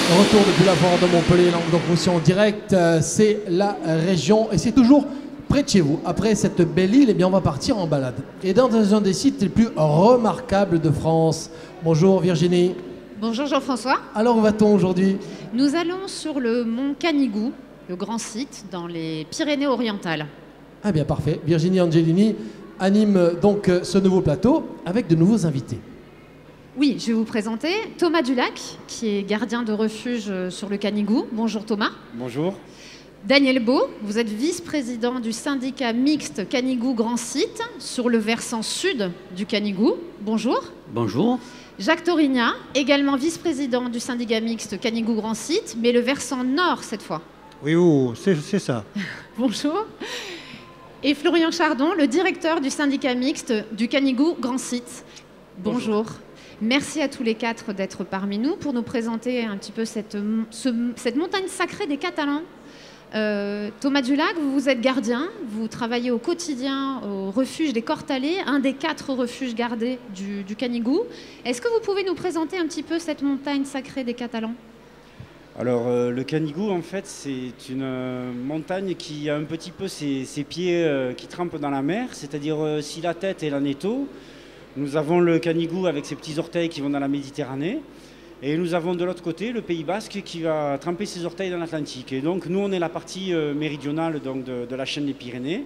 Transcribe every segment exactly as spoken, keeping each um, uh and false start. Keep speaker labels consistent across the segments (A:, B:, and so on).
A: Retour depuis la foire de Montpellier, Languedoc-Roussillon en direct, euh, c'est la région et c'est toujours près de chez vous. Après cette belle île, eh bien, on va partir en balade. Et dans un des sites les plus remarquables de France. Bonjour Virginie.
B: Bonjour Jean-François.
A: Alors où va-t-on aujourd'hui?
B: Nous allons sur le mont Canigou, le grand site dans les Pyrénées-Orientales.
A: Ah bien parfait. Virginie Angelini anime donc ce nouveau plateau avec de nouveaux invités.
B: Oui, je vais vous présenter Thomas Dulac, qui est gardien de refuge sur le Canigou. Bonjour Thomas.
C: Bonjour.
B: Daniel Beau, vous êtes vice-président du syndicat mixte Canigou Grand Site sur le versant sud du Canigou. Bonjour.
D: Bonjour.
B: Jacques Torigna, également vice-président du syndicat mixte Canigou Grand Site, mais le versant nord cette fois.
C: Oui, oui, c'est ça.
B: Bonjour. Et Florian Chardon, le directeur du syndicat mixte du Canigou Grand Site. Bonjour. Bonjour. Merci à tous les quatre d'être parmi nous pour nous présenter un petit peu cette, ce, cette montagne sacrée des Catalans. Euh, Thomas Dulac, vous êtes gardien, vous travaillez au quotidien au refuge des Cortalais, un des quatre refuges gardés du, du Canigou. Est-ce que vous pouvez nous présenter un petit peu cette montagne sacrée des Catalans?
C: Alors euh, le Canigou, en fait, c'est une euh, montagne qui a un petit peu ses, ses pieds euh, qui trempent dans la mer, c'est-à-dire euh, si la tête est l'Aneto, nous avons le Canigou avec ses petits orteils qui vont dans la Méditerranée. Et nous avons de l'autre côté le Pays Basque qui va tremper ses orteils dans l'Atlantique. Et donc nous, on est la partie euh, méridionale donc, de, de la chaîne des Pyrénées.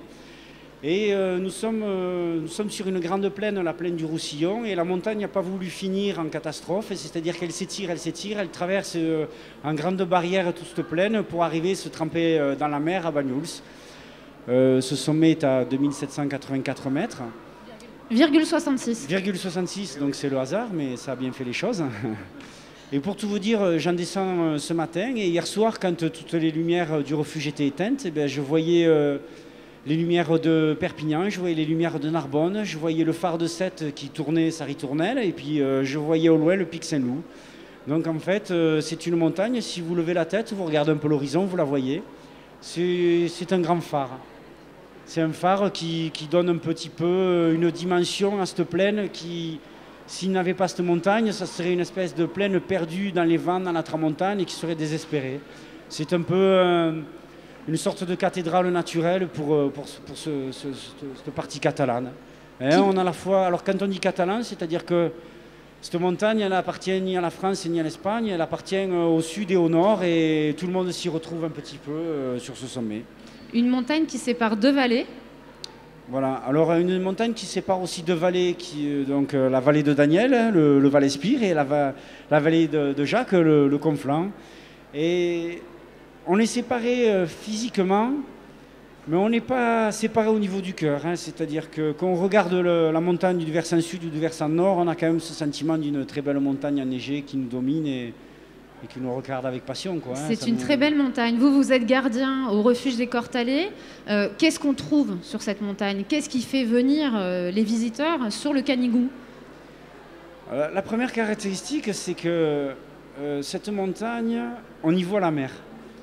C: Et euh, nous, sommes, euh, nous sommes sur une grande plaine, la plaine du Roussillon. Et la montagne n'a pas voulu finir en catastrophe. C'est-à-dire qu'elle s'étire, elle s'étire, elle traverse euh, en grande barrière toute cette plaine pour arriver se tremper euh, dans la mer à Banyuls. Euh, ce sommet est à deux mille sept cent quatre-vingt-quatre mètres.
B: virgule soixante-six.
C: virgule soixante-six, donc c'est le hasard, mais ça a bien fait les choses. Et pour tout vous dire, j'en descends ce matin et hier soir, quand toutes les lumières du refuge étaient éteintes, eh bien, je voyais euh, les lumières de Perpignan, je voyais les lumières de Narbonne, je voyais le phare de Sète qui tournait sa ritournelle et puis euh, je voyais au loin le pic Saint-Loup. Donc en fait, euh, c'est une montagne, si vous levez la tête, vous regardez un peu l'horizon, vous la voyez. C'est un grand phare. C'est un phare qui, qui donne un petit peu une dimension à cette plaine qui, s'il n'avait pas cette montagne, ça serait une espèce de plaine perdue dans les vents, dans la tramontane et qui serait désespérée. C'est un peu euh, une sorte de cathédrale naturelle pour, pour, pour ce, ce, cette, cette partie catalane. Hein, on a la fois, alors quand on dit catalan, c'est-à-dire que cette montagne, elle n'appartient ni à la France ni à l'Espagne, elle appartient au sud et au nord et tout le monde s'y retrouve un petit peu euh, sur ce sommet.
B: Une montagne qui sépare deux vallées.
C: Voilà, alors une montagne qui sépare aussi deux vallées, qui, donc euh, la vallée de Daniel, hein, le, le Val Espire, et la, la vallée de, de Jacques, le, le Conflent. Et on est séparés euh, physiquement, mais on n'est pas séparés au niveau du cœur. Hein, C'est-à-dire que quand on regarde le, la montagne du versant sud ou du versant nord, on a quand même ce sentiment d'une très belle montagne enneigée qui nous domine et, et qui nous regarde avec passion. Hein,
B: C'est une
C: nous...
B: très belle montagne. Vous, vous êtes gardien au refuge des Cortalais. Euh, Qu'est-ce qu'on trouve sur cette montagne? Qu'est-ce qui fait venir euh, les visiteurs sur le Canigou?
C: euh, La première caractéristique, c'est que euh, cette montagne, on y voit la mer.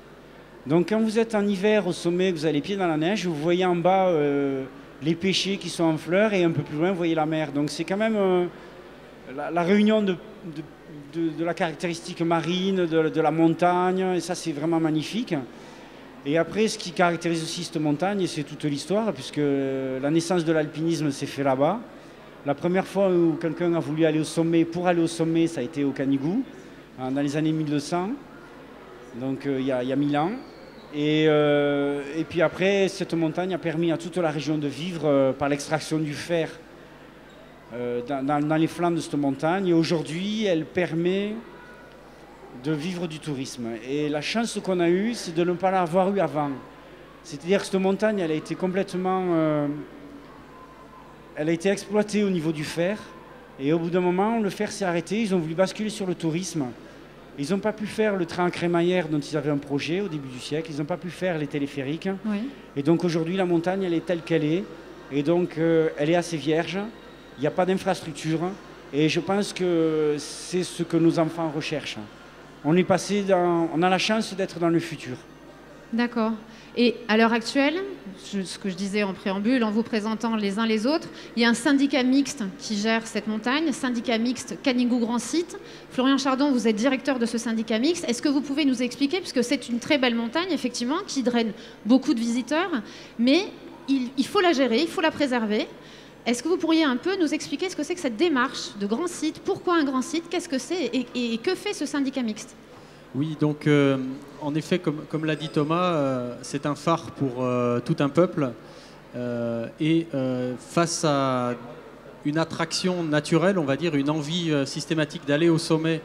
C: Donc quand vous êtes en hiver au sommet, que vous avez les pieds dans la neige, vous voyez en bas euh, les pêchers qui sont en fleurs et un peu plus loin, vous voyez la mer. Donc c'est quand même euh, la, la réunion de... de De, de la caractéristique marine, de, de la montagne, et ça c'est vraiment magnifique. Et après, ce qui caractérise aussi cette montagne, c'est toute l'histoire, puisque la naissance de l'alpinisme s'est fait là-bas. La première fois où quelqu'un a voulu aller au sommet, pour aller au sommet, ça a été au Canigou, dans les années mille deux cents, donc euh, il, y a, il y a mille ans. Et, euh, et puis après, cette montagne a permis à toute la région de vivre euh, par l'extraction du fer Euh, dans, dans, dans les flancs de cette montagne, et aujourd'hui elle permet de vivre du tourisme. Et la chance qu'on a eue, c'est de ne pas l'avoir eu avant. C'est-à-dire que cette montagne, elle a été complètement euh, elle a été exploitée au niveau du fer, et au bout d'un moment le fer s'est arrêté, ils ont voulu basculer sur le tourisme. Ils n'ont pas pu faire le train à crémaillère dont ils avaient un projet au début du siècle, ils n'ont pas pu faire les téléphériques.
B: Oui.
C: Et donc aujourd'hui la montagne, elle est telle qu'elle est, et donc euh, elle est assez vierge. Il n'y a pas d'infrastructure et je pense que c'est ce que nos enfants recherchent. On est passé dans, on a la chance d'être dans le futur.
B: D'accord. Et à l'heure actuelle, je, ce que je disais en préambule, en vous présentant les uns les autres, il y a un syndicat mixte qui gère cette montagne, syndicat mixte Canigou Grand Site. Florian Chardon, vous êtes directeur de ce syndicat mixte. Est-ce que vous pouvez nous expliquer, puisque c'est une très belle montagne, effectivement, qui draine beaucoup de visiteurs, mais il, il faut la gérer, il faut la préserver. Est-ce que vous pourriez un peu nous expliquer ce que c'est que cette démarche de grand site? Pourquoi un grand site? Qu'est-ce que c'est et, et, et que fait ce syndicat mixte?
D: Oui, donc euh, en effet, comme, comme l'a dit Thomas, euh, c'est un phare pour euh, tout un peuple. Euh, et euh, face à une attraction naturelle, on va dire, une envie euh, systématique d'aller au sommet,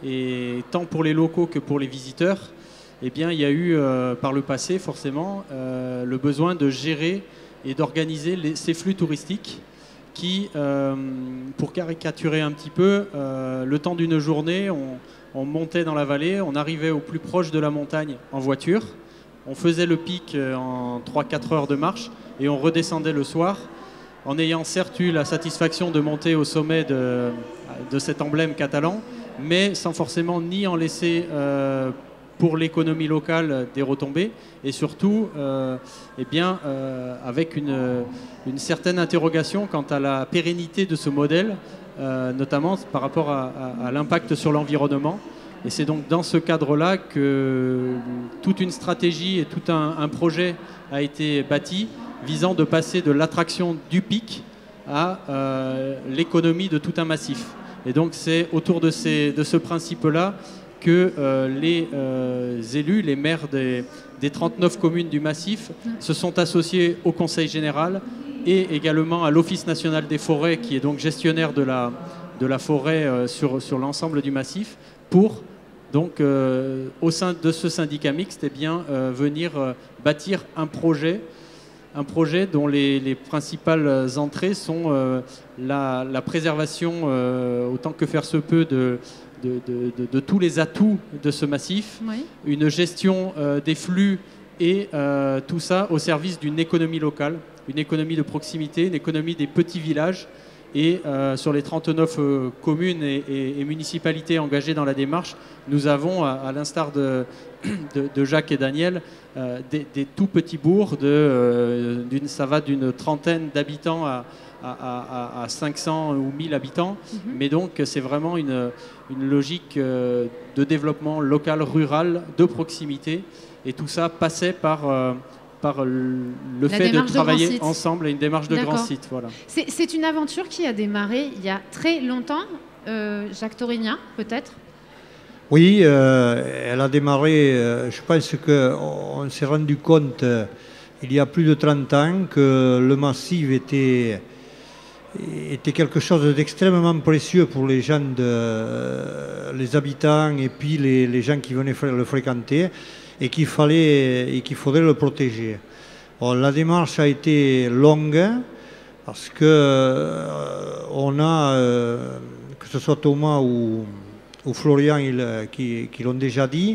D: et tant pour les locaux que pour les visiteurs, eh bien, il y a eu euh, par le passé forcément euh, le besoin de gérer et d'organiser les, ces flux touristiques qui, euh, pour caricaturer un petit peu, euh, le temps d'une journée, on, on montait dans la vallée, on arrivait au plus proche de la montagne en voiture, on faisait le pic en trois à quatre heures de marche et on redescendait le soir, en ayant certes eu la satisfaction de monter au sommet de, de cet emblème catalan, mais sans forcément ni en laisser euh, pour l'économie locale des retombées, et surtout euh, eh bien, euh, avec une, une certaine interrogation quant à la pérennité de ce modèle, euh, notamment par rapport à, à, à l'impact sur l'environnement. Et c'est donc dans ce cadre-là que toute une stratégie et tout un, un projet a été bâti visant de passer de l'attraction du pic à euh, l'économie de tout un massif. Et donc c'est autour de, ces, de ce principe-là que euh, les euh, élus, les maires des, des trente-neuf communes du massif se sont associés au Conseil général et également à l'Office national des forêts, qui est donc gestionnaire de la, de la forêt euh, sur, sur l'ensemble du massif, pour donc euh, au sein de ce syndicat mixte eh bien, euh, venir euh, bâtir un projet, un projet dont les, les principales entrées sont euh, la, la préservation euh, autant que faire se peut de De, de, de, de tous les atouts de ce massif, oui. Une gestion euh, des flux et euh, tout ça au service d'une économie locale, une économie de proximité, une économie des petits villages. Et euh, sur les trente-neuf euh, communes et, et, et municipalités engagées dans la démarche, nous avons, à, à l'instar de, de, de Jacques et Daniel, euh, des, des tout petits bourgs, de, euh, d'une, ça va d'une trentaine d'habitants à À, à, à cinq cents ou mille habitants, mm-hmm. Mais donc c'est vraiment une, une logique euh, de développement local, rural, de proximité, et tout ça passait par, euh, par le La fait de travailler de ensemble et une démarche de grand site. Voilà.
B: C'est, c'est une aventure qui a démarré il y a très longtemps, euh, Jacques Torignan peut-être?
E: Oui, euh, elle a démarré, euh, je pense qu'on s'est rendu compte euh, il y a plus de trente ans que le massif était était quelque chose d'extrêmement précieux pour les gens, de, les habitants et puis les, les gens qui venaient le fréquenter, et qu'il fallait et qu'il faudrait le protéger. Bon, la démarche a été longue parce que euh, on a, euh, que ce soit Thomas ou, ou Florian il, qui, qui l'ont déjà dit,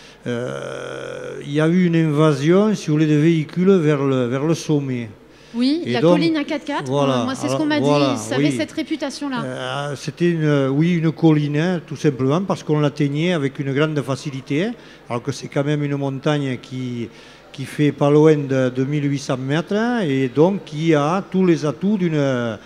E: euh, il y a eu une invasion, si vous voulez, de véhicules vers le, vers le sommet.
B: Oui, et la donc, colline à quatre-quatre, voilà, moi c'est ce qu'on m'a
E: voilà,
B: dit, ça
E: oui.
B: avait cette réputation-là.
E: Euh, c'était une, oui, une colline, hein, tout simplement, parce qu'on l'atteignait avec une grande facilité, alors que c'est quand même une montagne qui, qui fait pas loin de, de mille huit cents mètres, hein, et donc qui a tous les atouts d'une,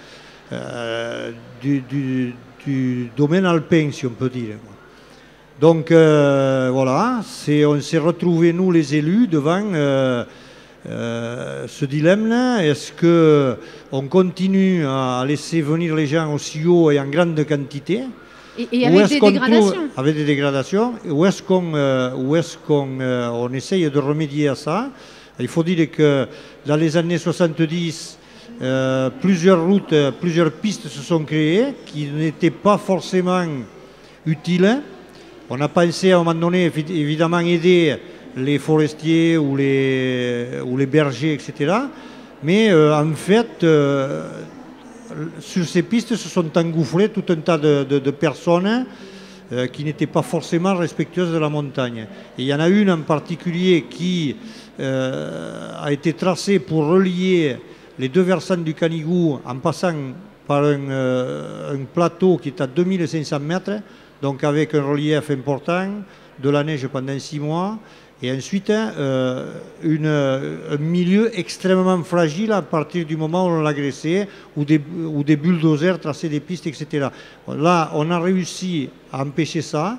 E: euh, du, du, du domaine alpin, si on peut dire. Donc euh, voilà, c'est, on s'est retrouvés, nous les élus, devant... Euh, Euh, ce dilemme-là. Est-ce qu'on continue à laisser venir les gens aussi haut et en grande quantité,
B: et, et avec des dégradations trouve,
E: avec des dégradations, ou est-ce qu'on euh, ou est-ce qu'on euh, on essaye de remédier à ça? Il faut dire que dans les années soixante-dix, euh, plusieurs routes, plusieurs pistes se sont créées qui n'étaient pas forcément utiles. On a pensé à un moment donné, évidemment, aider les forestiers ou les, ou les bergers, et cetera. Mais euh, en fait, euh, sur ces pistes se sont engouffrés tout un tas de, de, de personnes euh, qui n'étaient pas forcément respectueuses de la montagne. Et il y en a une en particulier qui euh, a été tracée pour relier les deux versants du Canigou en passant par un, euh, un plateau qui est à deux mille cinq cents mètres, donc avec un relief important, de la neige pendant six mois, Et ensuite, euh, une, un milieu extrêmement fragile à partir du moment où on l'agressait, où des, où des bulldozers traçaient des pistes, et cetera. Là, on a réussi à empêcher ça.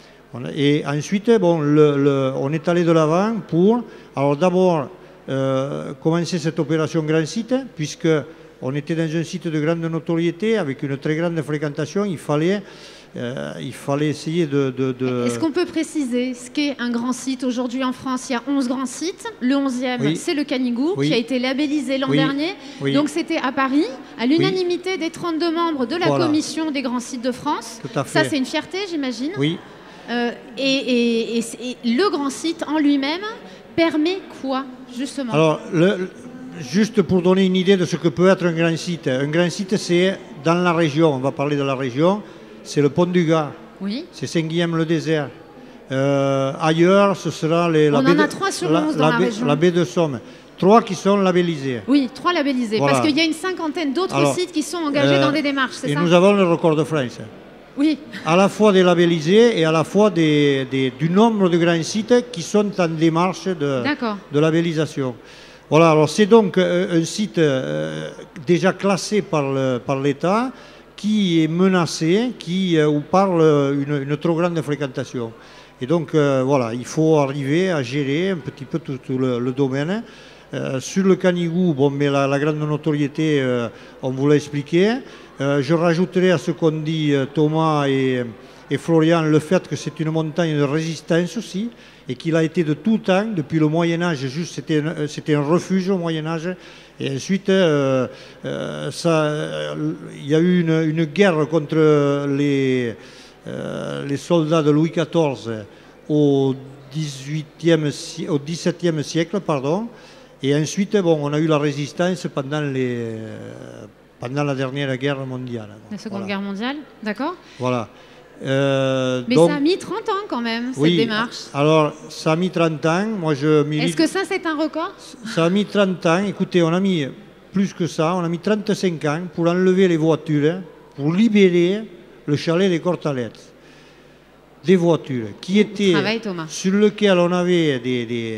E: Et ensuite, bon, le, le, on est allé de l'avant pour, alors d'abord, euh, commencer cette opération Grand Site, puisque on était dans un site de grande notoriété, avec une très grande fréquentation. Il fallait... Euh, il fallait essayer de... de, de...
B: Est-ce qu'on peut préciser ce qu'est un grand site? Aujourd'hui en France, il y a onze grands sites. Le onzième, oui. c'est le Canigou, oui. qui a été labellisé l'an oui. dernier. Oui. Donc c'était à Paris, à l'unanimité oui. des trente-deux membres de la voilà. commission des grands sites de France.
E: Tout à fait.
B: Ça, c'est une fierté, j'imagine.
E: Oui.
B: Euh, et, et, et, et le grand site en lui-même permet quoi, justement?
E: Alors, le, juste pour donner une idée de ce que peut être un grand site. Un grand site, c'est dans la région, on va parler de la région. C'est le pont du Gard,
B: oui.
E: c'est Saint-Guillaume-le-Désert. Euh, ailleurs, ce sera les, la,
B: On
E: baie
B: en a
E: de,
B: trois sur
E: la,
B: onze dans
E: la,
B: la
E: baie,
B: région.
E: la baie de Somme. Trois qui sont labellisés.
B: Oui, trois labellisés.
E: Voilà.
B: Parce qu'il y a une cinquantaine d'autres
E: Alors,
B: sites qui sont engagés
E: euh,
B: dans des démarches, c'est
E: et
B: ça?
E: nous avons le record de France.
B: Oui.
E: À la fois des labellisés et à la fois des, des, du nombre de grands sites qui sont en démarche de, de labellisation. Voilà, alors c'est donc un, un site euh, déjà classé par l'État, qui est menacé, qui, euh, où parle une, une trop grande fréquentation. Et donc euh, voilà, il faut arriver à gérer un petit peu tout, tout le, le domaine. Euh, sur le Canigou, bon, mais la, la grande notoriété, euh, on vous l'a expliqué. Euh, je rajouterai à ce qu'ont dit euh, Thomas et, et Florian le fait que c'est une montagne de résistance aussi, et qu'il a été de tout temps, depuis le Moyen-Âge, juste c'était un, c'était un refuge au Moyen-Âge. Et ensuite, euh, euh, ça, il y a eu une, une guerre contre les, euh, les soldats de Louis quatorze au, dix-huitième, au dix-septième siècle. Pardon. Et ensuite, bon, on a eu la résistance pendant, les, pendant la dernière guerre mondiale.
B: La Seconde
E: voilà.
B: Guerre mondiale, d'accord.
E: Voilà. Euh,
B: Mais
E: donc,
B: ça a mis trente ans quand même, cette
E: oui,
B: démarche.
E: Alors, ça a mis trente ans. Moi, je milite...
B: Est-ce que ça, c'est un record?
E: Ça a mis trente ans. Écoutez, on a mis plus que ça. On a mis trente-cinq ans pour enlever les voitures, pour libérer le chalet des Cortalettes. Des voitures qui étaient
B: Travail, Thomas.
E: sur lesquelles on avait des, des,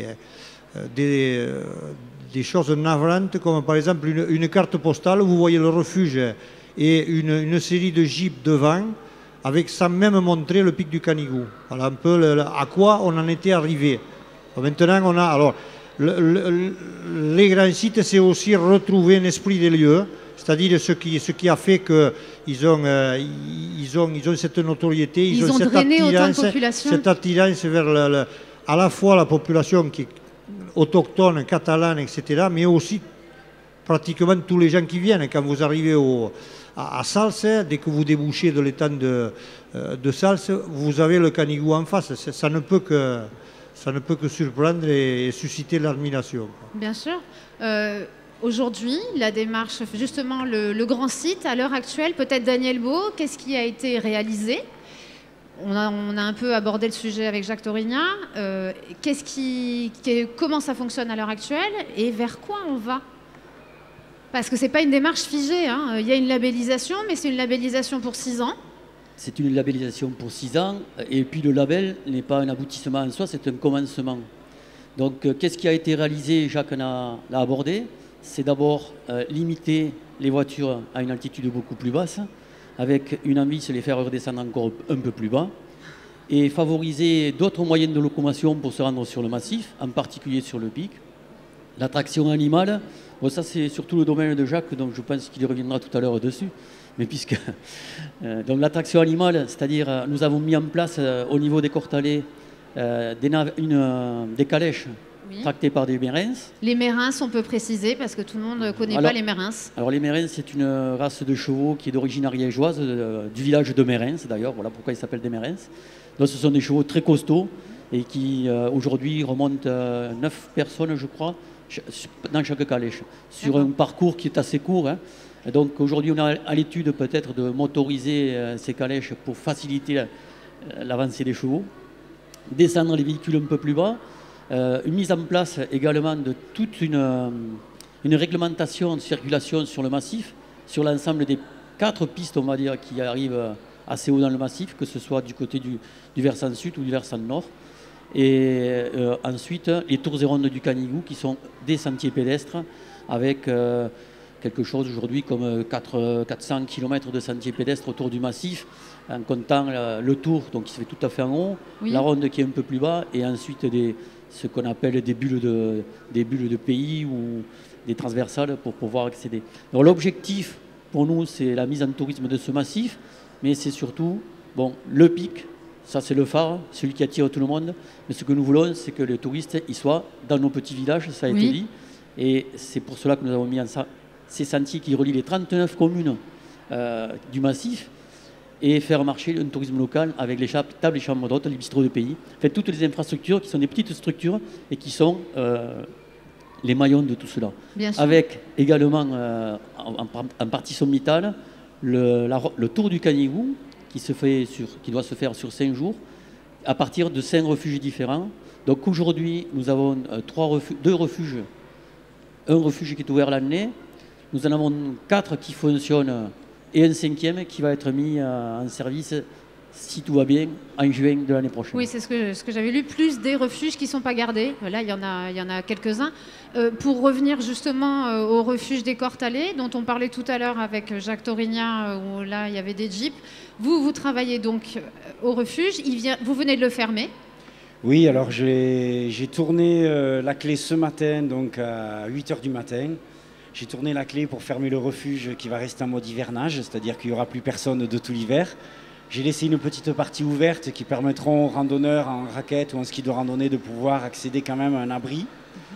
E: des, des choses navrantes, comme par exemple une, une carte postale. Vous voyez le refuge et une, une série de jeeps devant, avec sans même montrer le pic du Canigou. Voilà un peu le, le, à quoi on en était arrivé. Maintenant, on a... Alors, le, le, les grands sites, c'est aussi retrouver un esprit des lieux, c'est-à-dire ce qui, ce qui a fait qu'ils ont, euh, ils ont, ils ont cette notoriété, ils,
B: ils
E: ont,
B: ont
E: cette,
B: drainé
E: attirance,
B: autant de population.
E: cette attirance vers le, le, à la fois la population qui est autochtone, catalane, et cetera, mais aussi pratiquement tous les gens qui viennent. Quand vous arrivez au... à Sals, dès que vous débouchez de l'étang de, de Sals, vous avez le Canigou en face. Ça ne peut que, ça ne peut que surprendre et susciter l'admiration.
B: Bien sûr. Euh, Aujourd'hui, la démarche, justement, le, le grand site, à l'heure actuelle, peut-être Daniel Beau, qu'est-ce qui a été réalisé? on a, on a un peu abordé le sujet avec Jacques Torigna. Euh, qu'est-ce qui, qu'est, comment ça fonctionne à l'heure actuelle et vers quoi on va? Parce que ce n'est pas une démarche figée, hein. Il y a une labellisation, mais c'est une labellisation pour six ans.
F: C'est une labellisation pour six ans, et puis le label n'est pas un aboutissement en soi, c'est un commencement. Donc euh, qu'est-ce qui a été réalisé? Jacques l'a abordé. C'est d'abord euh, limiter les voitures à une altitude beaucoup plus basse, avec une envie de se les faire redescendre encore un peu plus bas, et favoriser d'autres moyens de locomotion pour se rendre sur le massif, en particulier sur le pic. L'attraction animale, bon, ça c'est surtout le domaine de Jacques, donc je pense qu'il y reviendra tout à l'heure dessus. Mais puisque euh, donc l'attraction animale, c'est-à-dire euh, nous avons mis en place euh, au niveau des Cortalets euh, des, une, euh, des calèches oui. tractées par des mérins.
B: Les mérins, on peut préciser parce que tout le monde ne connaît alors, pas les mérins. Alors
F: les mérins, c'est une race de chevaux qui est d'origine ariégeoise, euh, du village de Mérins d'ailleurs, voilà pourquoi ils s'appellent des mérins. Donc ce sont des chevaux très costauds et qui euh, aujourd'hui remontent euh, neuf personnes, je crois, dans chaque calèche, sur un parcours qui est assez court. Hein. Et donc aujourd'hui, on est à l'étude peut-être de motoriser euh, ces calèches pour faciliter l'avancée des chevaux, descendre les véhicules un peu plus bas, euh, une mise en place également de toute une, euh, une réglementation de circulation sur le massif, sur l'ensemble des quatre pistes, on va dire, qui arrivent assez haut dans le massif, que ce soit du côté du, du versant sud ou du versant nord. Et euh, ensuite, les tours et rondes du Canigou, qui sont des sentiers pédestres, avec euh, quelque chose aujourd'hui comme quatre cents kilomètres de sentiers pédestres autour du massif, en comptant euh, le tour, donc qui se fait tout à fait en haut,
B: Oui.
F: la ronde qui est un peu plus bas, et ensuite des, ce qu'on appelle des bulles, de, des bulles de pays ou des transversales pour pouvoir accéder. Alors l'objectif pour nous, c'est la mise en tourisme de ce massif, mais c'est surtout bon, le pic. Ça, c'est le phare, celui qui attire tout le monde. Mais ce que nous voulons, c'est que les touristes ils soient dans nos petits villages, ça a
B: Oui.
F: été dit. Et c'est pour cela que nous avons mis en ça ces sentiers qui relient les trente-neuf communes euh, du massif et faire marcher un tourisme local avec les tables et chambres d'hôtes, les bistrots de pays. En fait, toutes les infrastructures qui sont des petites structures et qui sont euh, les maillons de tout cela.
B: Bien sûr.
F: Avec également, euh, en, en- en partie sommitale, le, la- le tour du Canigou, qui, se fait sur, qui doit se faire sur cinq jours, à partir de cinq refuges différents. Donc aujourd'hui, nous avons euh, trois refu- deux refuges. Un refuge qui est ouvert l'année. Nous en avons quatre qui fonctionnent et un cinquième qui va être mis euh, en service, si tout va bien, en juin de l'année prochaine.
B: Oui, c'est ce que, ce que j'avais lu, plus des refuges qui ne sont pas gardés. Là, il y en a, il y en a quelques-uns. Euh, pour revenir justement euh, au refuge des Cortalais, dont on parlait tout à l'heure avec Jacques Torignan, euh, où là, il y avait des jeeps. Vous, vous travaillez donc euh, au refuge. Il vient, vous venez de le fermer.
C: Oui, alors j'ai j'ai tourné euh, la clé ce matin, donc à huit heures du matin. J'ai tourné la clé pour fermer le refuge qui va rester en mode hivernage, c'est-à-dire qu'il n'y aura plus personne de tout l'hiver. J'ai laissé une petite partie ouverte qui permettront aux randonneurs en raquette ou en ski de randonnée de pouvoir accéder quand même à un abri.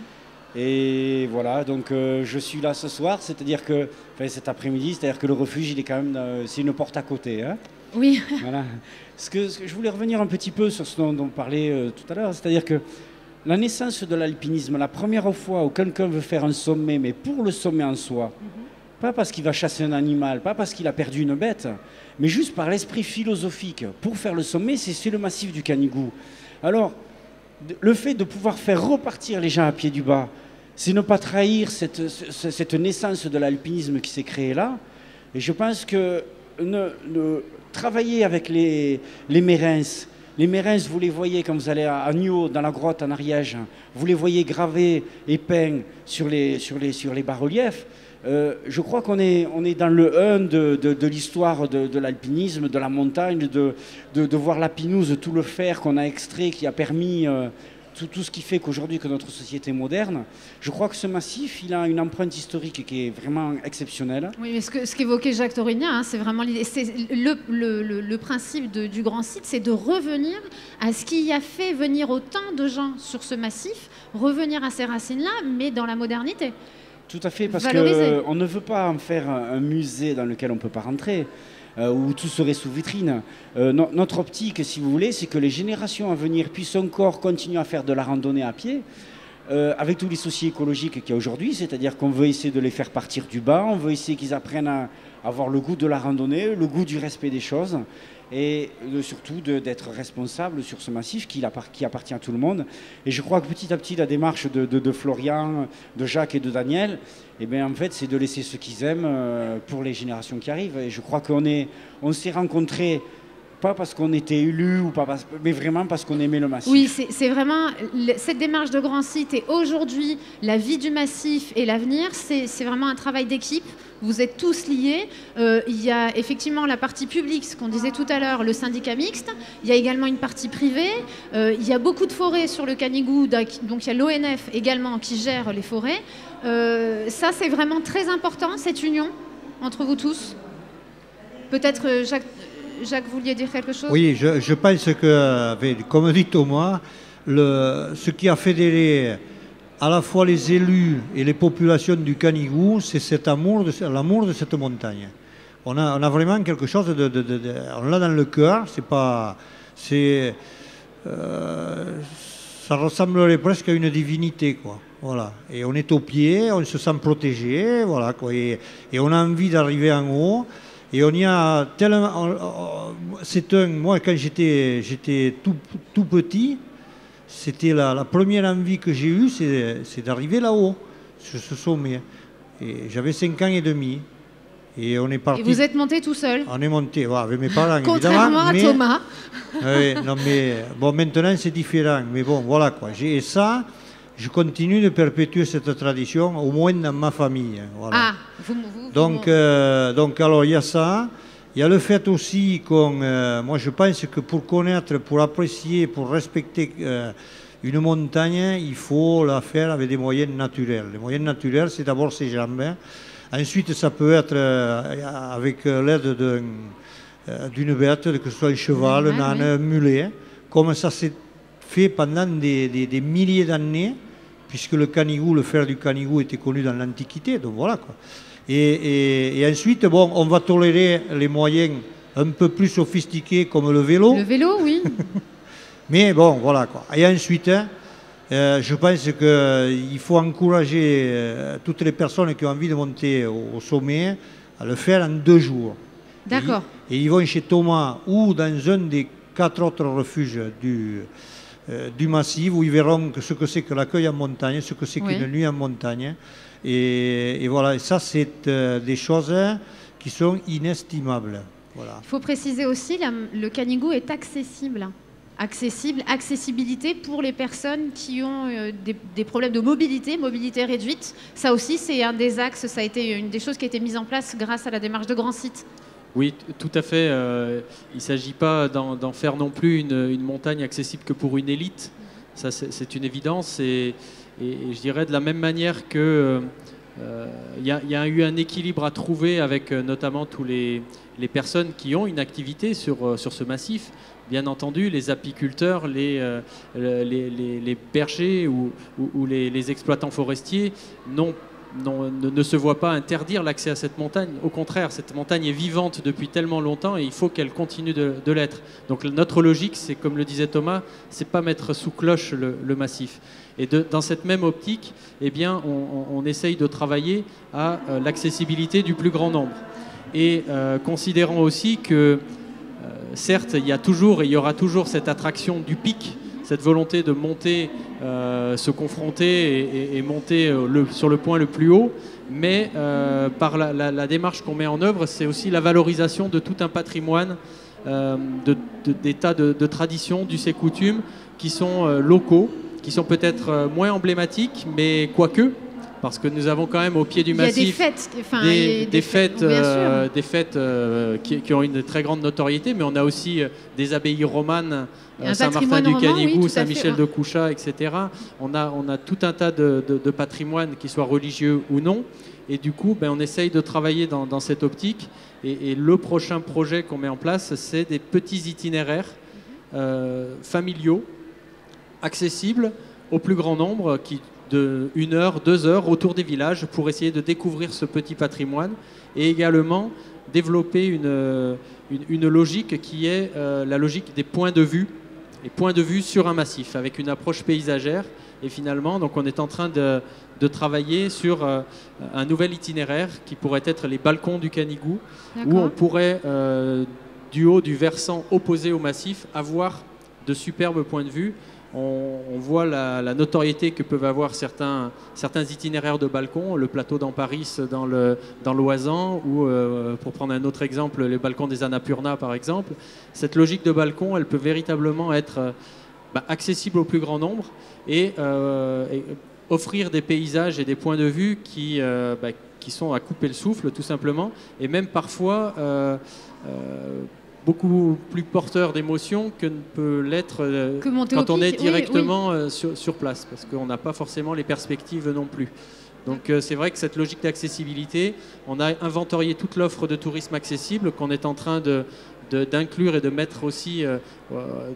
C: Et voilà, donc euh, je suis là ce soir, c'est-à-dire que, enfin cet après-midi, c'est-à-dire que le refuge, il est quand même, euh, c'est une porte à côté, hein.
B: Oui.
C: Voilà. Ce que, ce que je voulais revenir un petit peu sur ce dont, dont on parlait euh, tout à l'heure, c'est-à-dire que la naissance de l'alpinisme, la première fois où quelqu'un veut faire un sommet, mais pour le sommet en soi, pas parce qu'il va chasser un animal, pas parce qu'il a perdu une bête, mais juste par l'esprit philosophique. Pour faire le sommet, c'est c'est le massif du Canigou. Alors, de- le fait de pouvoir faire repartir les gens à pied du bas, c'est ne pas trahir cette, ce- cette naissance de l'alpinisme qui s'est créée là. Et je pense que ne, ne- travailler avec les, les Mérins, les Mérins, vous les voyez quand vous allez à Agneau, dans la grotte en Ariège, vous les voyez gravés et peints sur les, sur les, sur les bas-reliefs. Euh, je crois qu'on est, on est dans le un de, de, de l'histoire de, de l'alpinisme, de la montagne, de, de, de voir la Pinouse, tout le fer qu'on a extrait, qui a permis euh, tout, tout ce qui fait qu'aujourd'hui que notre société est moderne. Je crois que ce massif, il a une empreinte historique qui est vraiment exceptionnelle.
B: Oui, mais ce que- ce qu'évoquait Jacques Torignan, hein, c'est vraiment l'idée. C'est le, le- le- le principe de- du grand site, c'est de revenir à ce qui a fait venir autant de gens sur ce massif, revenir à ces racines-là, mais dans la modernité.
C: Tout à fait, parce
B: Valoriser.
C: qu'on ne veut pas en faire un un musée dans lequel on ne peut pas rentrer, euh, où tout serait sous vitrine. Euh, no- notre optique, si vous voulez, c'est que les générations à venir puissent encore continuer à faire de la randonnée à pied, euh, avec tous les soucis écologiques qu'il y a aujourd'hui, c'est-à-dire qu'on veut essayer de les faire partir du bas, on veut essayer qu'ils apprennent à avoir le goût de la randonnée, le goût du respect des choses, et de- surtout de- d'être responsable sur ce massif qui, appart- qui appartient à tout le monde. Et je crois que petit à petit, la démarche de, de- de Florian, de Jacques et de Daniel, eh bien, en fait, c'est de laisser ce qu'ils aiment euh, pour les générations qui arrivent. Et je crois qu'on est, on s'est rencontrés, pas parce qu'on était élus, ou pas parce- mais vraiment parce qu'on aimait le massif.
B: Oui, c'est c'est vraiment le- cette démarche de grand site et aujourd'hui la vie du massif et l'avenir, c'est c'est vraiment un travail d'équipe. Vous êtes tous liés. Euh, il y a effectivement la partie publique, ce qu'on disait tout à l'heure, le syndicat mixte. Il y a également une partie privée. Euh, il y a beaucoup de forêts sur le Canigou, d'ac- donc il y a l'O N F également qui gère les forêts. Euh, ça, c'est vraiment très important, cette union entre vous tous. Peut-être, euh, Jacques, Jacques, vous vouliez dire quelque chose?
E: Oui, je, je pense que, avec- comme dit Thomas, le, ce qui a fédéré à la fois les élus et les populations du Canigou, c'est cet amour, de, l'amour de cette montagne. On a, on a vraiment quelque chose de, de- de- de- on l'a dans le cœur. C'est pas, c'est, euh, ça ressemblerait presque à une divinité, quoi. Voilà. Et on est au pied, on se sent protégé, voilà, quoi. Et, et on a envie d'arriver en haut. Et on y a tellement. on- on- C'est un. Moi, quand j'étais, j'étais tout, tout petit, c'était la, la première envie que j'ai eue, c'est, c'est d'arriver là-haut, sur ce sommet. Et j'avais cinq ans et demi. Et on est parti.
B: Et vous êtes monté tout seul?
E: On est monté, voilà, avec mes parents,
B: contrairement
E: évidemment.
B: à Thomas.
E: Oui, non, mais bon, maintenant c'est différent. Mais bon, voilà quoi. Et ça, je continue de perpétuer cette tradition, au moins dans ma famille. Voilà.
B: Ah, vous, vous,
E: donc,
B: vous...
E: Euh, donc, alors, il y a ça. Il y a le fait aussi qu'on. Euh, moi, je pense que pour connaître, pour apprécier, pour respecter euh, une montagne, il faut la faire avec des moyens naturels. Les moyens naturels, c'est d'abord ses jambes. Hein. Ensuite, ça peut être euh, avec l'aide d'un, euh, d'une bête, que ce soit un cheval, un âne, un mulet, hein, comme ça s'est fait pendant des, des, des milliers d'années, puisque le canigou, le fer du canigou était connu dans l'Antiquité, donc voilà quoi. Et, et, et ensuite, bon, on va tolérer les moyens un peu plus sophistiqués comme le vélo.
B: Le vélo, oui.
E: Mais bon, voilà quoi. Et ensuite, hein, Euh, je pense qu'il euh, faut encourager euh, toutes les personnes qui ont envie de monter au, au sommet à le faire en deux jours.
B: D'accord.
E: Et, et ils vont chez Thomas ou dans un des quatre autres refuges du, euh, du massif où ils verront que ce que c'est que l'accueil en montagne, ce que c'est
B: oui.
E: qu'une nuit en montagne. Et, et voilà, et ça c'est euh, des choses qui sont inestimables. Voilà.
B: Il faut préciser aussi, que le canigou est accessible. Accessible, accessibilité pour les personnes qui ont euh, des, des problèmes de mobilité, mobilité réduite. Ça aussi, c'est un des axes, ça a été une des choses qui a été mise en place grâce à la démarche de Grand Site.
D: Oui, tout à fait. Euh, il ne s'agit pas d'en faire non plus une, une montagne accessible que pour une élite. Ça, c'est une évidence. Et, et, et je dirais de la même manière que euh, y, a, y a eu un équilibre à trouver avec euh, notamment tous les, les personnes qui ont une activité sur, euh, sur ce massif. Bien entendu, les apiculteurs, les, euh, les, les, les bergers ou, ou, ou les, les exploitants forestiers non, non, ne, ne se voient pas interdire l'accès à cette montagne. Au contraire, cette montagne est vivante depuis tellement longtemps et il faut qu'elle continue de, de l'être. Donc notre logique, c'est comme le disait Thomas, c'est pas mettre sous cloche le, le massif. Et de, dans cette même optique, eh bien, on, on, on essaye de travailler à euh, l'accessibilité du plus grand nombre. Et euh, considérant aussi que certes, il y a toujours et il y aura toujours cette attraction du pic, cette volonté de monter, euh, se confronter et, et, et monter le, sur le point le plus haut, mais euh, par la, la, la démarche qu'on met en œuvre, c'est aussi la valorisation de tout un patrimoine, euh, de, de, des tas de, de traditions, d'us et coutumes qui sont euh, locaux, qui sont peut-être moins emblématiques, mais quoique. Parce que nous avons quand même au pied du massif
B: il y a des fêtes, enfin,
D: des,
B: des,
D: des fêtes,
B: fêtes,
D: euh, des fêtes euh, qui, qui ont une très grande notoriété, mais on a aussi euh, des abbayes romanes, euh, Saint-Martin-du-Canigou,
B: oui,
D: Saint-Michel-de-Couchat, et cetera. On a, on a tout un tas de, de, de patrimoine, qui soit religieux ou non, et du coup, ben, on essaye de travailler dans, dans cette optique. Et, et le prochain projet qu'on met en place, c'est des petits itinéraires euh, familiaux, accessibles au plus grand nombre, qui de une heure, deux heures autour des villages pour essayer de découvrir ce petit patrimoine et également développer une, une, une logique qui est euh, la logique des points de vue, les points de vue sur un massif avec une approche paysagère. Et finalement, donc on est en train de, de travailler sur euh, un nouvel itinéraire qui pourrait être les balcons du Canigou, où on pourrait, euh, du haut du versant opposé au massif, avoir de superbes points de vue. On, on voit la, la notoriété que peuvent avoir certains, certains itinéraires de balcons, le plateau d'Amparis dans le, dans l'Oisan, ou euh, pour prendre un autre exemple, les balcons des Annapurna par exemple. Cette logique de balcon, elle peut véritablement être euh, bah, accessible au plus grand nombre et, euh, et offrir des paysages et des points de vue qui, euh, bah, qui sont à couper le souffle tout simplement, et même parfois euh, euh, beaucoup plus porteur d'émotions que ne peut l'être euh, quand on est directement oui, oui. Euh, sur, sur place, parce qu'on n'a pas forcément les perspectives non plus. Donc euh, c'est vrai que cette logique d'accessibilité, on a inventorié toute l'offre de tourisme accessible qu'on est en train de, de, d'inclure et de mettre aussi, euh, de,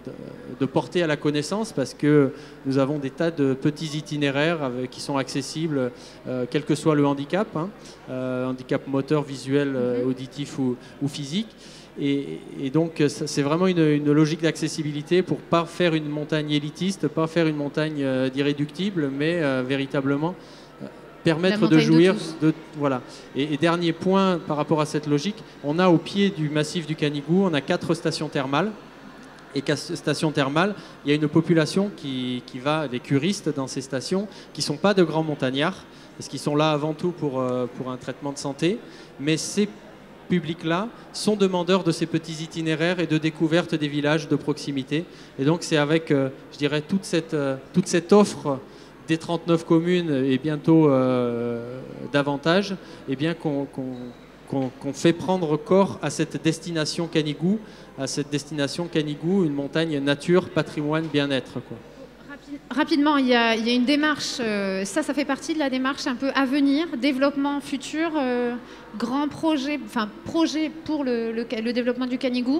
D: de porter à la connaissance, parce que nous avons des tas de petits itinéraires avec, qui sont accessibles, euh, quel que soit le handicap, hein, euh, handicap moteur, visuel, euh, auditif ou, ou physique. Et, et donc c'est vraiment une, une logique d'accessibilité pour ne pas faire une montagne élitiste, pas faire une montagne euh, d'irréductible, mais euh, véritablement euh, permettre de jouir de, de voilà. Et, et dernier point par rapport à cette logique, on a au pied du massif du Canigou, on a quatre stations thermales. Et quatre stations thermales, il y a une population qui, qui va, des curistes dans ces stations, qui ne sont pas de grands montagnards, parce qu'ils sont là avant tout pour, euh, pour un traitement de santé, mais ces publics-là sont demandeurs de ces petits itinéraires et de découverte des villages de proximité. Et donc c'est avec, euh, je dirais, toute cette, euh, toute cette offre des trente-neuf communes et bientôt euh, davantage, eh bien qu'on qu'on, qu'on, qu'on fait prendre corps à cette destination Canigou, à cette destination Canigou, une montagne nature, patrimoine, bien-être, quoi.
B: Rapidement, il y, a, il y a une démarche, euh, ça, ça fait partie de la démarche un peu à venir, développement futur, euh, grand projet, enfin projet pour le, le, le développement du Canigou.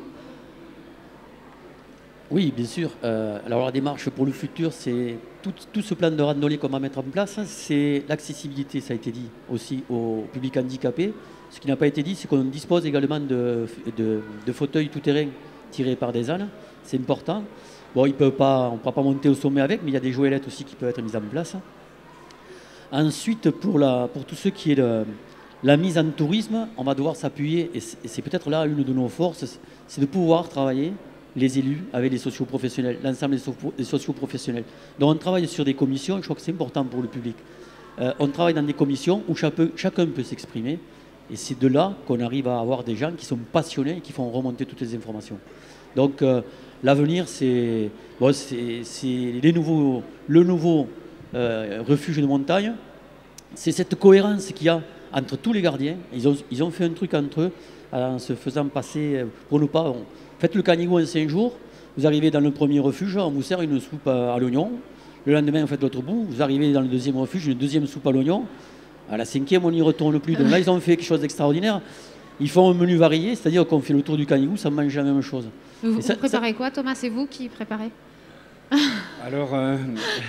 F: Oui, bien sûr. Euh, alors la démarche pour le futur, c'est tout, tout ce plan de randonnée qu'on va mettre en place, c'est l'accessibilité, ça a été dit aussi au public handicapé. Ce qui n'a pas été dit, c'est qu'on dispose également de, de, de fauteuils tout-terrain tirés par des ânes. C'est important. Bon, ils peuvent pas, on ne pourra pas monter au sommet avec, mais il y a des goélettes aussi qui peuvent être mises en place. Ensuite, pour, la, pour tout ce qui est de, la mise en tourisme, on va devoir s'appuyer, et c'est peut-être là une de nos forces, c'est de pouvoir travailler les élus avec les socioprofessionnels, l'ensemble des socioprofessionnels. Donc on travaille sur des commissions, je crois que c'est important pour le public. Euh, on travaille dans des commissions où chacun, chacun peut s'exprimer, et c'est de là qu'on arrive à avoir des gens qui sont passionnés et qui font remonter toutes les informations. Donc euh, l'avenir, c'est bon, les nouveaux, le nouveau euh, refuge de montagne. C'est cette cohérence qu'il y a entre tous les gardiens. Ils ont, ils ont fait un truc entre eux en se faisant passer pour nous pas. On, faites le Canigou en cinq jours, vous arrivez dans le premier refuge, on vous sert une soupe à, à l'oignon. Le lendemain, vous faites l'autre bout, vous arrivez dans le deuxième refuge, une deuxième soupe à l'oignon. À la cinquième, on n'y retourne plus. Donc là, ils ont fait quelque chose d'extraordinaire. Ils font un menu varié, c'est-à-dire qu'on fait le tour du Canigou, ça mange la même chose.
B: Vous, vous
F: ça,
B: préparez
F: ça...
B: quoi, Thomas? C'est vous qui préparez?
C: Alors, euh,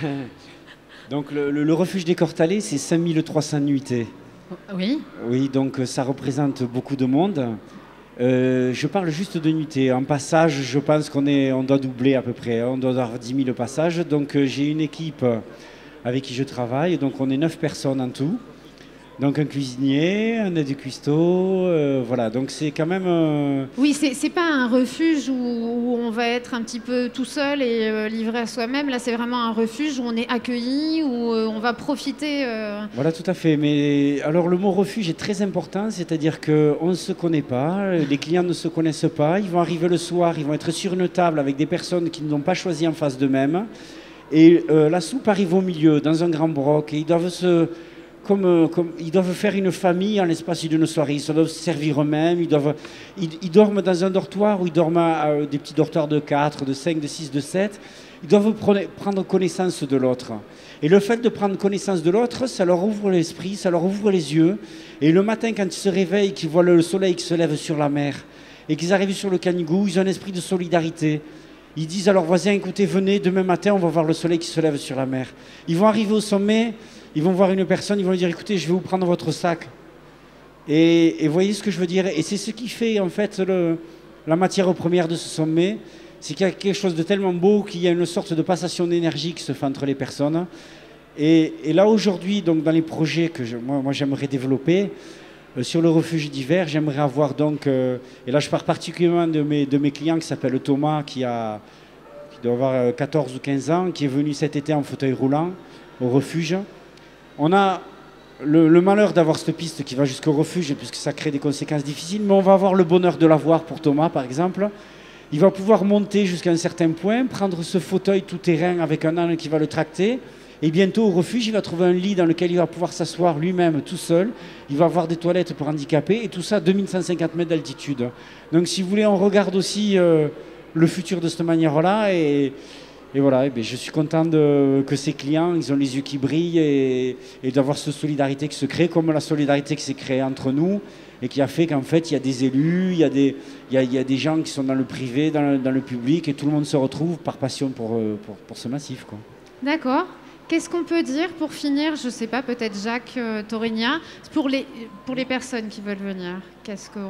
C: donc le, le, le refuge des Cortalais, c'est cinq mille trois cents nuitées.
B: Oui.
C: Oui, donc ça représente beaucoup de monde. Euh, je parle juste de nuitées. En passage, je pense qu'on est, on doit doubler à peu près. On doit avoir dix mille passages. Donc euh, j'ai une équipe avec qui je travaille. Donc on est neuf personnes en tout. Donc un cuisinier, un aide cuistot, euh, voilà. Donc c'est quand même... Euh...
B: Oui, c'est pas un refuge où, où on va être un petit peu tout seul et euh, livré à soi-même. Là, c'est vraiment un refuge où on est accueilli, où euh, on va profiter... Euh...
C: Voilà, tout à fait. Mais alors le mot refuge est très important, c'est-à-dire qu'on ne se connaît pas, les clients ne se connaissent pas, ils vont arriver le soir, ils vont être sur une table avec des personnes qui ne l'ont pas choisi en face d'eux-mêmes. Et euh, la soupe arrive au milieu, dans un grand broc, et ils doivent se... Comme, comme, ils doivent faire une famille en l'espace d'une soirée, ils doivent se servir eux-mêmes, ils, doivent, ils, ils dorment dans un dortoir où ils dorment à, à des petits dortoirs de quatre, de cinq, de six, de sept. Ils doivent prendre connaissance de l'autre. Et le fait de prendre connaissance de l'autre, ça leur ouvre l'esprit, ça leur ouvre les yeux. Et le matin, quand ils se réveillent, qu'ils voient le soleil qui se lève sur la mer et qu'ils arrivent sur le Canigou, ils ont un esprit de solidarité. Ils disent à leurs voisins, écoutez, venez, demain matin, on va voir le soleil qui se lève sur la mer. Ils vont arriver au sommet... Ils vont voir une personne, ils vont lui dire, écoutez, je vais vous prendre votre sac. Et, et voyez ce que je veux dire. Et c'est ce qui fait, en fait, le, la matière première de ce sommet. C'est qu'il y a quelque chose de tellement beau qu'il y a une sorte de passation d'énergie qui se fait entre les personnes. Et, et là, aujourd'hui, donc, dans les projets que je, moi, moi j'aimerais développer, euh, sur le refuge d'hiver, j'aimerais avoir donc... Euh, et là, je parle particulièrement de mes, de mes clients qui s'appelle Thomas, qui, a, qui doit avoir quatorze ou quinze ans, qui est venu cet été en fauteuil roulant au refuge. On a le, le malheur d'avoir cette piste qui va jusqu'au refuge, puisque ça crée des conséquences difficiles, mais on va avoir le bonheur de l'avoir pour Thomas, par exemple. Il va pouvoir monter jusqu'à un certain point, prendre ce fauteuil tout-terrain avec un âne qui va le tracter, et bientôt au refuge, il va trouver un lit dans lequel il va pouvoir s'asseoir lui-même tout seul. Il va avoir des toilettes pour handicapés, et tout ça à deux mille cent cinquante mètres d'altitude. Donc si vous voulez, on regarde aussi euh, le futur de cette manière-là, et... Et voilà, et bien je suis content de, que ces clients, ils ont les yeux qui brillent et, et d'avoir cette solidarité qui se crée, comme la solidarité qui s'est créée entre nous et qui a fait qu'en fait, il y a des élus, il y a des, il y a, il y a des gens qui sont dans le privé, dans le, dans le public, et tout le monde se retrouve par passion pour, pour, pour ce massif, quoi.
B: D'accord. Qu'est-ce qu'on peut dire pour finir, je ne sais pas, peut-être Jacques euh, Torigna, pour les, pour les personnes qui veulent venir, qu'est-ce qu'on...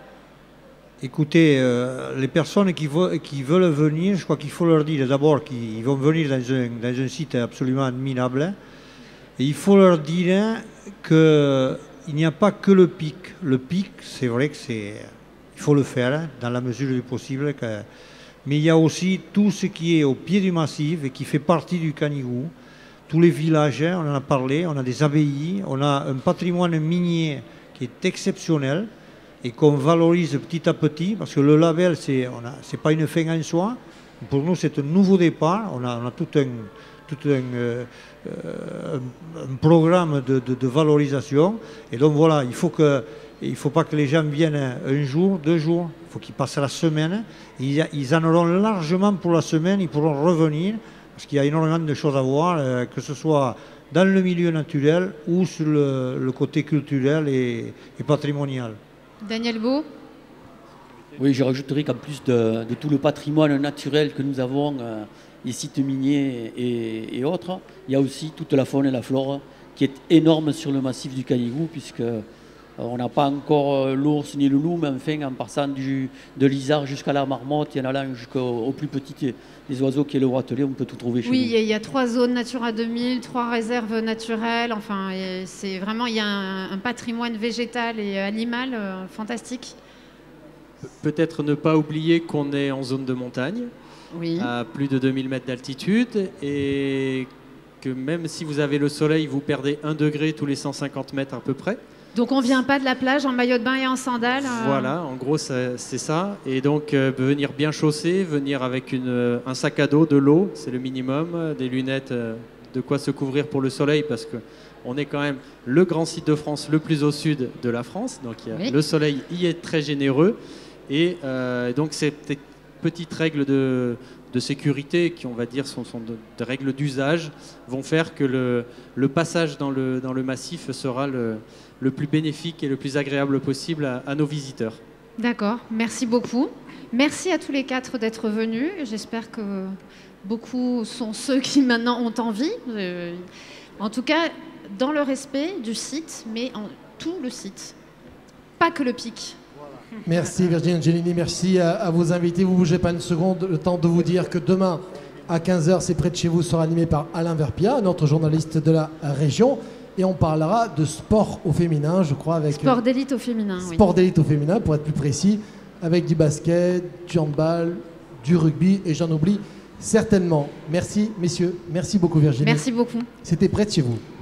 E: Écoutez, euh, les personnes qui, vo qui veulent venir, je crois qu'il faut leur dire d'abord qu'ils vont venir dans un, dans un site absolument admirable. Et il faut leur dire qu'il n'y a pas que le pic. Le pic, c'est vrai que c'est, il faut le faire hein, dans la mesure du possible. Que, mais il y a aussi tout ce qui est au pied du massif et qui fait partie du Canigou. Tous les villages, hein, on en a parlé, on a des abbayes, on a un patrimoine minier qui est exceptionnel. et qu'on valorise petit à petit, parce que le label, ce n'est pas une fin en soi. Pour nous, c'est un nouveau départ. On a, on a tout un, tout un, euh, un, un programme de, de, de valorisation. Et donc voilà, il faut que, il ne faut pas que les gens viennent un jour, deux jours. Il faut qu'ils passent la semaine. Ils, ils en auront largement pour la semaine. Ils pourront revenir, parce qu'il y a énormément de choses à voir, euh, que ce soit dans le milieu naturel ou sur le, le côté culturel et, et patrimonial.
B: Daniel Beau.
F: Oui, je rajouterai qu'en plus de, de tout le patrimoine naturel que nous avons, euh, les sites miniers et, et autres, il y a aussi toute la faune et la flore qui est énorme sur le massif du Canigou, puisque euh, on n'a pas encore euh, l'ours ni le loup, mais enfin, en passant du, de l'Isard jusqu'à la marmotte et en allant jusqu'au plus petit des oiseaux qui est le roitelet, on peut tout trouver chez
B: oui,
F: nous.
B: Oui, il y a trois zones Natura deux mille, trois réserves naturelles. Enfin, c'est vraiment, il y a un, un patrimoine végétal et animal euh, fantastique.
D: Peut-être ne pas oublier qu'on est en zone de montagne,
B: oui.
D: à plus de deux mille mètres d'altitude, et que même si vous avez le soleil, vous perdez un degré tous les cent cinquante mètres à peu près.
B: Donc on ne vient pas de la plage en maillot de bain et en sandales euh...
D: Voilà, en gros c'est ça. Et donc euh, venir bien chaussé, venir avec une, un sac à dos, de l'eau, c'est le minimum, des lunettes, euh, de quoi se couvrir pour le soleil, parce que on est quand même le grand site de France le plus au sud de la France, donc il y a, oui. Le soleil y est très généreux. Et euh, donc ces petites règles de, de sécurité qui, on va dire, sont, sont de, de règles d'usage, vont faire que le, le passage dans le, dans le massif sera le, le plus bénéfique et le plus agréable possible à, à nos visiteurs.
B: D'accord, merci beaucoup. Merci à tous les quatre d'être venus. J'espère que beaucoup sont ceux qui maintenant ont envie. Euh, en tout cas, dans le respect du site, mais en tout le site, pas que le pic.
A: Merci Virginie Angelini, merci à, à vos invités. Vous ne bougez pas une seconde, le temps de vous dire que demain à quinze heures, c'est près de chez vous, sera animé par Alain Verpia, notre journaliste de la région. Et on parlera de sport au féminin, je crois. Avec
B: sport d'élite au féminin, oui.
A: Sport d'élite au féminin, pour être plus précis, avec du basket, du handball, du rugby, et j'en oublie certainement. Merci messieurs, merci beaucoup Virginie.
B: Merci beaucoup.
A: C'était près de chez vous.